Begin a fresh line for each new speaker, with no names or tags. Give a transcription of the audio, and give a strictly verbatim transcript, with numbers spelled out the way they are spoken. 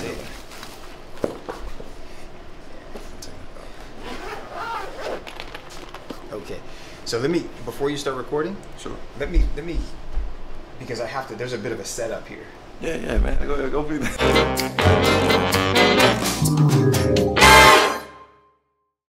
it. Okay, so let me, before you start recording,
sure.
Let me, let me, because I have to, there's a bit of a setup here.
Yeah, yeah, man. Go, go through that.